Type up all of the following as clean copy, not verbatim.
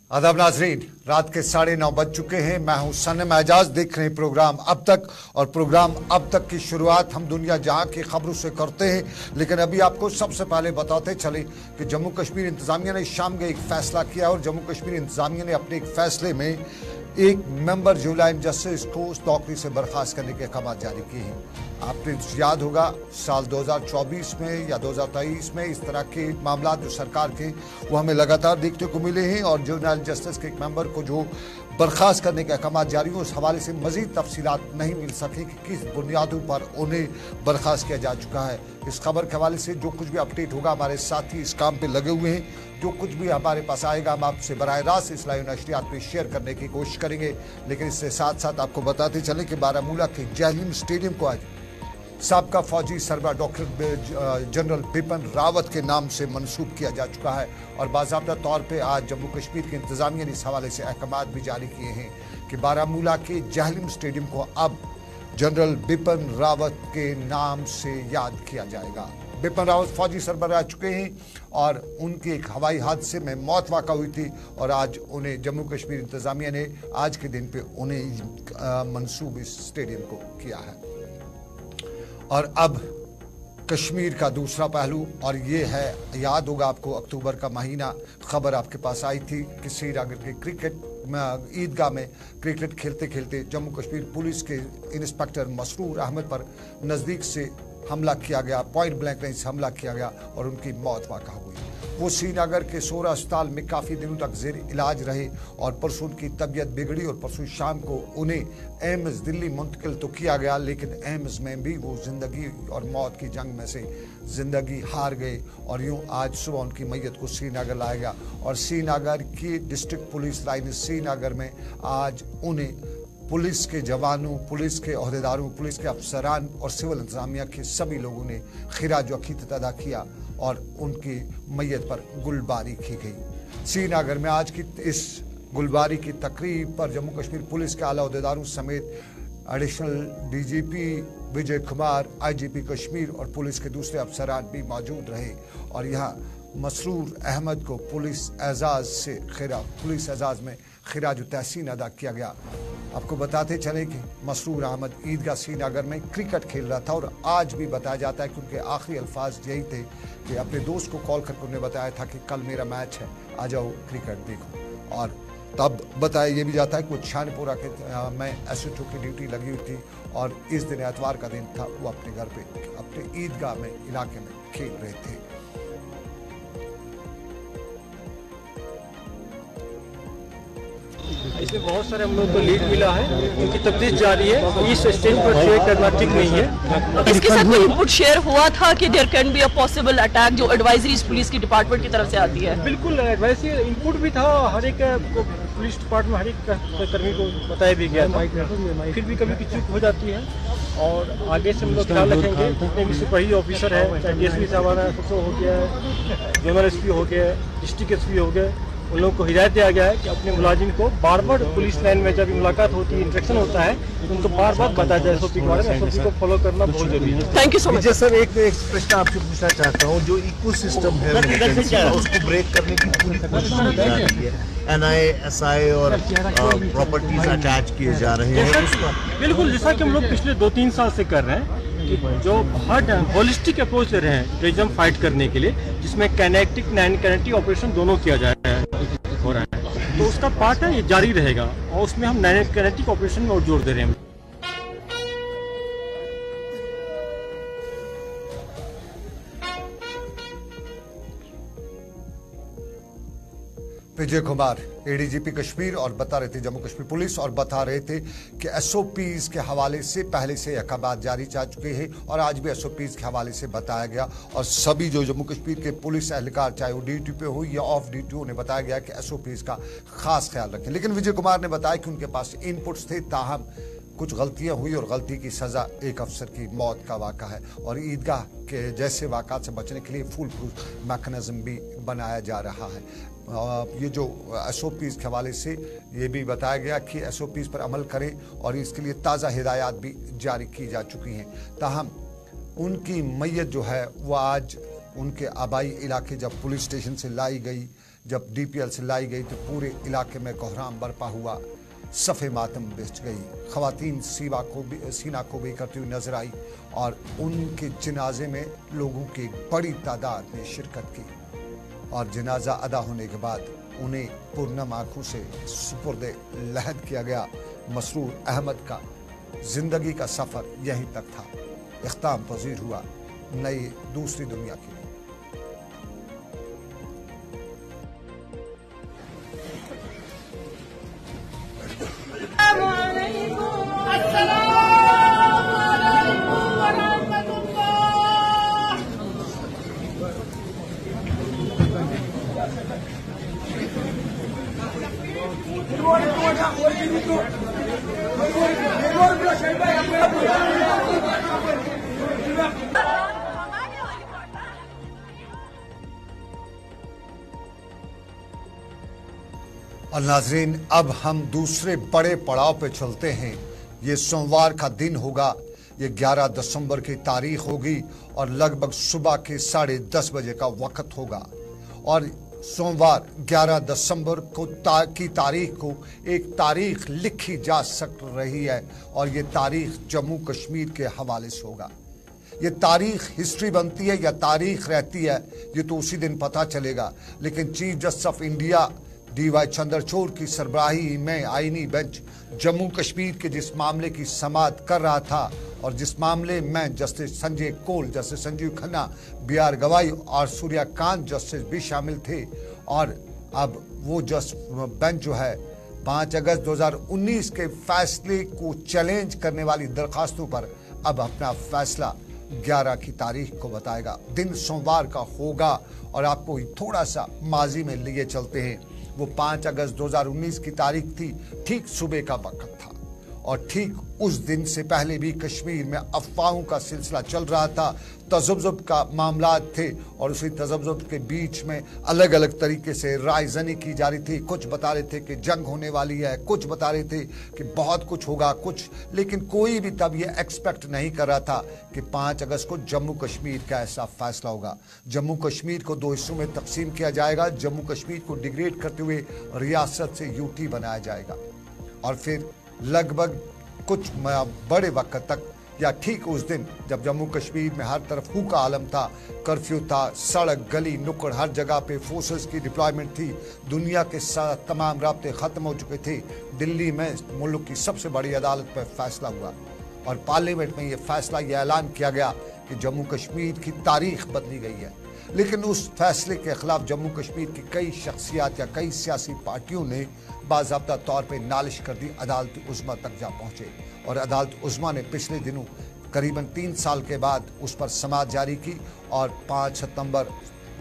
आदाब नाजरीन, रात के 9:30 बज चुके हैं। मैं हूं सनम एजाज। देख रहे हैं प्रोग्राम अब तक, और प्रोग्राम अब तक की शुरुआत हम दुनिया जहां की खबरों से करते हैं। लेकिन अभी आपको सबसे पहले बताते चले कि जम्मू कश्मीर इंतजामिया ने शाम में एक फैसला किया, और जम्मू कश्मीर इंतजामिया ने अपने एक फैसले में एक मेंबर जुलाइन जस्टिस को उस नौकरी से बर्खास्त करने के अहकाम जारी किए हैं। आपको याद होगा साल 2024 में या 2023 में इस तरह के मामला जो सरकार के वो हमें लगातार देखने को मिले हैं, और जुलाइन जस्टिस के एक मेंबर को जो बर्खास्त करने के अहकाम जारी हुए, उस हवाले से मजीद तफसीलात नहीं मिल सके कि किस बुनियादों पर उन्हें बर्खास्त किया जा चुका है। इस खबर के हवाले से जो कुछ भी अपडेट होगा, हमारे साथी इस काम पे लगे हुए हैं, जो कुछ भी हमारे पास आएगा हम आपसे बराह रास्त इस लाइव नशरियात पे शेयर करने की कोशिश करेंगे। लेकिन इससे साथ साथ आपको बताते चले कि बारामूला के जहलीम स्टेडियम को आज साबका फौजी सरबराह डॉक्टर जनरल बिपिन रावत के नाम से मंसूब किया जा चुका है, और बाज़ाब्ता तौर पे आज जम्मू कश्मीर के इंतजामिया ने इस हवाले से अहकाम भी जारी किए हैं कि बारामूला के जहलीम स्टेडियम को अब जनरल बिपिन रावत के नाम से याद किया जाएगा। बिपिन रावत फौजी सरबराह रह चुके हैं, और उनकी एक हवाई हादसे में मौत वाक़ा हुई थी, और आज उन्हें जम्मू कश्मीर इंतजामिया ने आज के दिन पे उन्हें मंसूब इस स्टेडियम को किया है। और अब कश्मीर का दूसरा पहलू, और ये है, याद होगा आपको अक्टूबर का महीना खबर आपके पास आई थी कि श्रीनगर के क्रिकेट ईदगाह में क्रिकेट खेलते खेलते जम्मू कश्मीर पुलिस के इंस्पेक्टर मसरूर अहमद पर नज़दीक से हमला किया गया, पॉइंट ब्लैंक रेंज से हमला किया गया, और उनकी मौत वाक़ा हुई। वो श्रीनगर के सोरा अस्पताल में काफ़ी दिनों तक जेर इलाज रहे, और परसों उनकी तबीयत बिगड़ी, और परसों शाम को उन्हें एम्स दिल्ली मुंतकिल तो किया गया, लेकिन एम्स में भी वो ज़िंदगी और मौत की जंग में से ज़िंदगी हार गए, और यूँ आज सुबह उनकी मैयत को श्रीनगर लाया गया। और श्रीनगर की डिस्ट्रिक्ट पुलिस लाइन श्रीनगर में आज उन्हें पुलिस के जवानों, पुलिस के अहदेदारों, पुलिस के अफसरान और सिविल इंतजामिया के सभी लोगों ने खिराज अकीदत अदा किया, और उनकी मैयत पर गुलबारी की गई। श्रीनगर में आज की इस गुलबारी की तकरीब पर जम्मू कश्मीर पुलिस के आला अहदेदारों समेत additional DGP Vijay Kumar, IGP Kashmir और पुलिस के दूसरे अफसरान भी मौजूद रहे, और यहाँ मसरूर अहमद को पुलिस एजाज में खिराज तहसीन अदा किया गया। आपको बताते चले कि मसरूर अहमद ईदगाह श्रीनगर में क्रिकेट खेल रहा था, और आज भी बताया जाता है कि उनके आखिरी अल्फाज यही थे कि अपने दोस्त को कॉल करके उन्हें बताया था कि कल मेरा मैच है, आ जाओ क्रिकेट देखो। और तब बताया ये भी जाता है कि वो छानपुरा के में एसएचओ की ड्यूटी लगी हुई थी, और इस दिन एतवार का दिन था, वो अपने घर पे अपने ईदगाह में इलाके में खेल रहे थे। इसमें बहुत सारे हम लोग को लीड मिला है, उनकी तफ्तीश जारी है। इस स्टेज पर शेयर करना ठीक नहीं है। इसके साथ कोई इनपुट शेयर हुआ था कि there can be a possible attack, जो एडवाइजरीज पुलिस की डिपार्टमेंट की तरफ से आती है? बिल्कुल एडवाइजरी इनपुट भी था, हर एक पुलिस डिपार्टमेंट हर एक कर्मी को बताया भी गया था, फिर भी कभी की चूक हो जाती है, और आगे से हम लोग ख्याल रखेंगे। जितने भी सिपाही ऑफिसर है, चाहे डीएसपी साहब हो गया, जोनल एसपी हो गया, डिस्ट्रिक्ट एसपी हो गए, उन लोगों को हिदायत दिया गया है कि अपने मुलाजिम को बार बार पुलिस लाइन में जब मुलाकात होती है, इंटरेक्शन होता है, तो उनको बार बार बताया जाए एसओपी के बारे में। एसओपी को फॉलो करना बहुत जरूरी है। Thank you so much sir. एक प्रश्न आपसे पूछना चाहता हूँ, जो इकोसिस्टम है उसको ब्रेक करने की पूरी कोशिश की जा रही है, NISI और प्रॉपर्टीज अटैच किए जा रहे हैं उसका। बिल्कुल, जैसा कि हम लोग पिछले 2-3 साल से कर रहे हैं, जो हर होलिस्टिक अप्रोच ले रहे हैं टेररिज्म फाइट करने के लिए, जिसमें काइनेटिक नॉन काइनेटिक ऑपरेशन दोनों किया जा हो रहा है, तो उसका पार्ट है, ये जारी रहेगा, और उसमें हम नॉन काइनेटिक ऑपरेशन में और जोर दे रहे हैं। विजय कुमार एडीजीपी कश्मीर और बता रहे थे जम्मू कश्मीर पुलिस, और बता रहे थे कि एसओपीज के हवाले से पहले से अहकाम जारी जा चुके हैं, और आज भी एसओपीज के हवाले से बताया गया, और सभी जो जम्मू कश्मीर के पुलिस एहलकार चाहे वो ड्यूटी पे हो या ऑफ ड्यूटी, उन्हें बताया गया कि एसओपीज का खास ख्याल रखें। लेकिन विजय कुमार ने बताया कि उनके पास इनपुट्स थे, ताहम कुछ गलतियां हुई, और गलती की सजा एक अफसर की मौत का वाक़ा है, और ईदगाह के जैसे वाक़ात से बचने के लिए फुल प्रूफ मैकेनिज्म भी बनाया जा रहा है। ये जो एसओपीज़ के हवाले से ये भी बताया गया कि एसओपीज़ पर अमल करें, और इसके लिए ताज़ा हिदायत भी जारी की जा चुकी हैं। ताहम उनकी मैयत जो है वो आज उनके आबाई इलाके जब पुलिस स्टेशन से लाई गई, जब डीपीएल से लाई गई, तो पूरे इलाके में कोहराम बरपा हुआ, सफ़े मातम बिछ गई। ख़वातीन सीना को भी करती हुई नजर आई और उनके जनाजे में लोगों की बड़ी तादाद ने शिरकत की और जनाजा अदा होने के बाद उन्हें पुरनम आंखों से सुपुर्द लहद किया गया। मसरूर अहमद का जिंदगी का सफ़र यहीं तक था, इख्ताम पजीर हुआ नई दूसरी दुनिया के लिए। और नाजरीन, अब हम दूसरे बड़े पड़ाव पे चलते हैं। ये सोमवार का दिन होगा, ये 11 दिसंबर की तारीख होगी और लगभग सुबह के 10:30 बजे का वक्त होगा। और सोमवार 11 दिसंबर की तारीख को एक तारीख लिखी जा सक रही है और ये तारीख जम्मू कश्मीर के हवाले से होगा। ये तारीख हिस्ट्री बनती है या तारीख रहती है, ये तो उसी दिन पता चलेगा। लेकिन chief justice of India DY Chandrachud की सरबराही में आईनी बेंच जम्मू कश्मीर के जिस मामले की समाअत कर रहा था और जिस मामले में justice Sanjay Kaul, justice Sanjiv Khanna, BR Gavai और सूर्यकांत जस्टिस भी शामिल थे। और अब वो बेंच जो है 5 अगस्त 2019 के फैसले को चैलेंज करने वाली दरखास्तों पर अब अपना फैसला 11 की तारीख को बताएगा। दिन सोमवार का होगा और आपको थोड़ा सा माजी में लिए चलते हैं। वो 5 अगस्त 2019 की तारीख थी, ठीक सुबह का वक्त था और ठीक उस दिन से पहले भी कश्मीर में अफवाहों का सिलसिला चल रहा था, तज़ब्ज़ुब का मामला थे और उसी तज़ब्ज़ुब के बीच में अलग अलग तरीके से रायज़नी की जा रही थी। कुछ बता रहे थे कि जंग होने वाली है, कुछ बता रहे थे कि बहुत कुछ होगा, लेकिन कोई भी तब ये एक्सपेक्ट नहीं कर रहा था कि 5 अगस्त को जम्मू कश्मीर का ऐसा फैसला होगा। जम्मू कश्मीर को 2 हिस्सों में तकसीम किया जाएगा, जम्मू कश्मीर को डिग्रेड करते हुए रियासत से UT बनाया जाएगा और फिर लगभग कुछ बड़े वक्त तक या ठीक उस दिन जब जम्मू कश्मीर में हर तरफ हू का आलम था, कर्फ्यू था, सड़क गली नुक्कड़ हर जगह पे फोर्सेस की डिप्लॉयमेंट थी, दुनिया के साथ तमाम राब्ते ख़त्म हो चुके थे। दिल्ली में मुल्क की सबसे बड़ी अदालत पर फैसला हुआ और पार्लियामेंट में ये फैसला, ये ऐलान किया गया कि जम्मू कश्मीर की तारीख बदली गई है। लेकिन उस फैसले के खिलाफ जम्मू कश्मीर की कई शख्सियात या कई सियासी पार्टियों ने बाज़ाब्ता तौर पर नालिश कर दी, अदालत उज़्मा तक जा पहुँचे और अदालत उज़्मा ने पिछले दिनों करीबन 3 साल के बाद उस पर समाअत जारी की और 5 सितंबर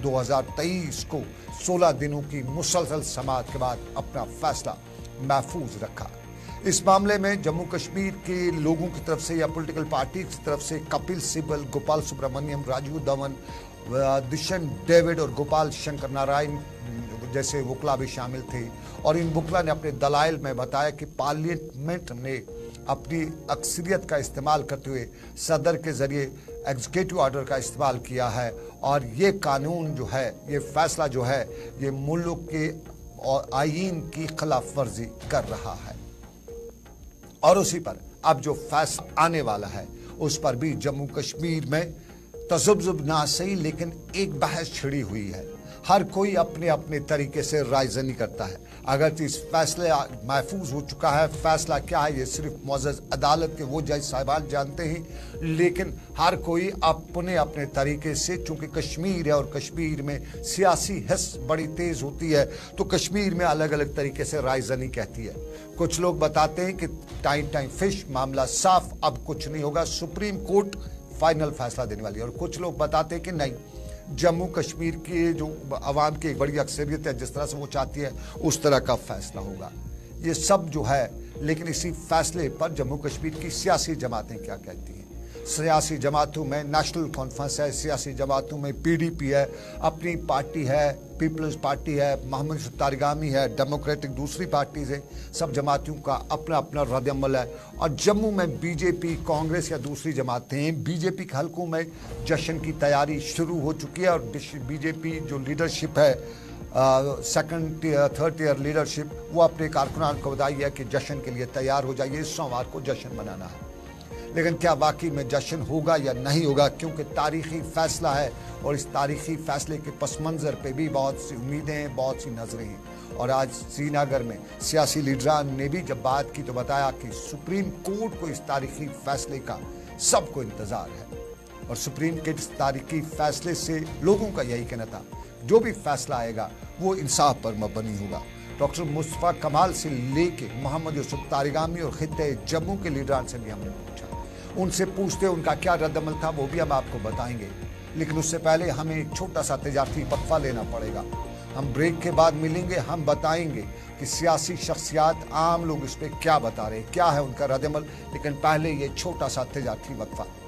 2023 को 16 दिनों की मुसलसल समाअत के बाद अपना फैसला महफूज रखा। इस मामले में जम्मू कश्मीर के लोगों की तरफ से या पॉलिटिकल पार्टी की तरफ से कपिल सिब्बल, गोपाल सुब्रमण्यम, राजीव धवन, दिशन डेविड और गोपाल शंकर नारायण जैसे वकला भी शामिल थे और इन वकला ने अपने दलाइल में बताया कि पार्लियामेंट ने अपनी अक्सरियत का इस्तेमाल करते हुए सदर के जरिए एग्जीक्यूटिव ऑर्डर का इस्तेमाल किया है और ये कानून जो है, ये फैसला जो है, ये मुल्क के आईन की खिलाफ वर्जी कर रहा है। और उसी पर अब जो फैसला आने वाला है उस पर भी जम्मू कश्मीर में तज़ब्ज़ुब ना सही लेकिन एक बहस छिड़ी हुई है। हर कोई अपने अपने तरीके से रायज़नी करता है। अगर इस फैसले महफूज हो चुका है, फैसला क्या है ये सिर्फ मुअज़्ज़ज़ अदालत के वो जज साहिबान जानते हैं, लेकिन हर कोई अपने अपने तरीके से, चूँकि कश्मीर है और कश्मीर में सियासी हिस्स बड़ी तेज़ होती है तो कश्मीर में अलग अलग तरीके से रायज़नी कहती है। कुछ लोग बताते हैं कि टाइम फिश, मामला साफ, अब कुछ नहीं होगा, सुप्रीम कोर्ट फाइनल फैसला देने वाली है। और कुछ लोग बताते हैं कि नहीं, जम्मू कश्मीर के जो अवाम की एक बड़ी अक्सरियत है, जिस तरह से वो चाहती है उस तरह का फैसला होगा। ये सब जो है, लेकिन इसी फैसले पर जम्मू कश्मीर की सियासी जमातें क्या कहती हैं। सियासी जमातों में नेशनल कॉन्फ्रेंस है, सियासी जमातों में PDP है, अपनी पार्टी है, पीपल्स पार्टी है, मोहम्मद यूसुफ तारिगामी है, डेमोक्रेटिक दूसरी पार्टी से, सब जमातियों का अपना अपना रद्द-ए-अमल है। और जम्मू में BJP, कांग्रेस या दूसरी जमातें, BJP के हलकों में जश्न की तैयारी शुरू हो चुकी है और BJP जो लीडरशिप है, सेकंड थर्ड ईयर लीडरशिप, वो अपने कारकुनान को बताई है कि जश्न के लिए तैयार हो जाइए, सोमवार को जश्न मनाना है। लेकिन क्या वाकई में जश्न होगा या नहीं होगा, क्योंकि तारीखी फैसला है और इस तारीखी फैसले के पस मंज़र पे भी बहुत सी उम्मीदें हैं, बहुत सी नजरें हैं। और आज श्रीनगर में सियासी लीडरान ने भी जब बात की तो बताया कि सुप्रीम कोर्ट को इस तारीखी फैसले का सबको इंतज़ार है और सुप्रीम के इस तारीखी फैसले से लोगों का यही कहना था, जो भी फैसला आएगा वो इंसाफ पर मबनी होगा। डॉक्टर मुस्तफ़ा कमाल से लेके मोहम्मद यूसुफ तारिगामी और खित्ते जम्मू के लीडरान से भी हमने पूछा, उनसे पूछते उनका क्या रद्द-अमल था, वो भी हम आपको बताएंगे। लेकिन उससे पहले हमें एक छोटा सा तजारती वक्फा लेना पड़ेगा। हम ब्रेक के बाद मिलेंगे, हम बताएंगे कि सियासी शख्सियात, आम लोग इस पर क्या बता रहे हैं, क्या है उनका रद्द-अमल। लेकिन पहले ये छोटा सा तजारती वक्फा।